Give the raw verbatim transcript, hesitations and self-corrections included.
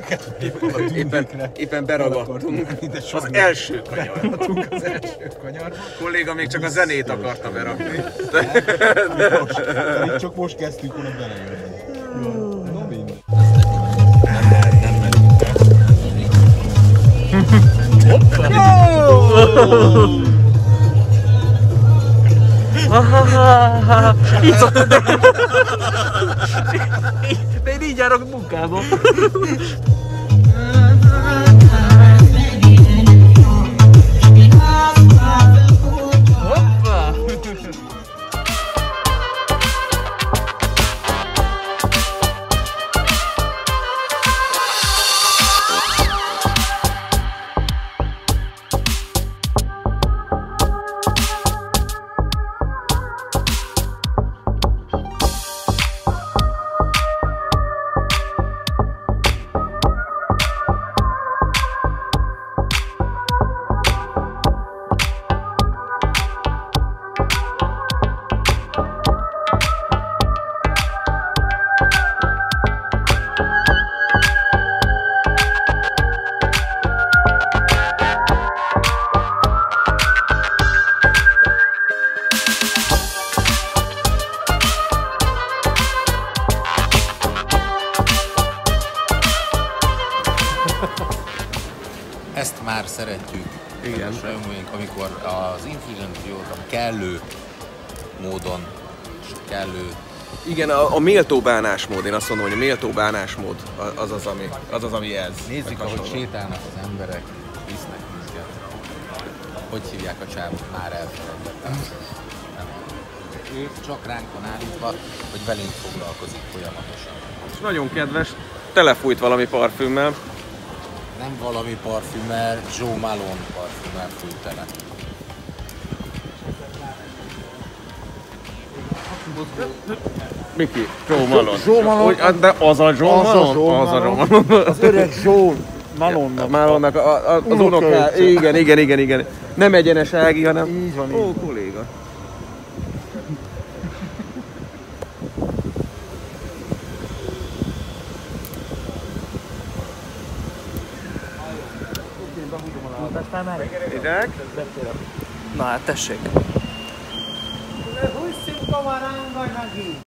embereket éppen, éppen beragadtunk az első kanyarba. Beragadtunk az első kanyarba. A kolléga még csak a zenét akarta berakni. Most, csak most kezdtünk volna belejönni. Na mind. Nem mehet, nem mehet. Hoppá! Így szoktam, de... de én így járok munkába. Hoppá! Ezt már szeretjük, igen, rajongóink, amikor az Infusion Trio-t kellő módon, kellő... Igen, a, a méltó bánásmód, én azt mondom, hogy a méltó bánásmód az az, ami, az, az, ami ez. Nézzük, ahogy sétálnak az emberek, visznek minket. Hogy hívják a csávot? Már elfelejtettem. Ő csak ránk van állítva, hogy velünk foglalkozik folyamatosan. És nagyon kedves, telefújt valami parfümmel. Nem valami parfümmel, Joe Malone parfümmel fújt tele. Miki? Joe Malone. Joe Malone. De az a Joe Malone? Az a Joe Malone. Az öreg Joe Malone-nak. Malone-nak a, a, az unoká. Igen, igen, igen, igen. Nem egyenes Ági, hanem... Így van, így. Ó, kolléga. Izsák? Na hát tessék.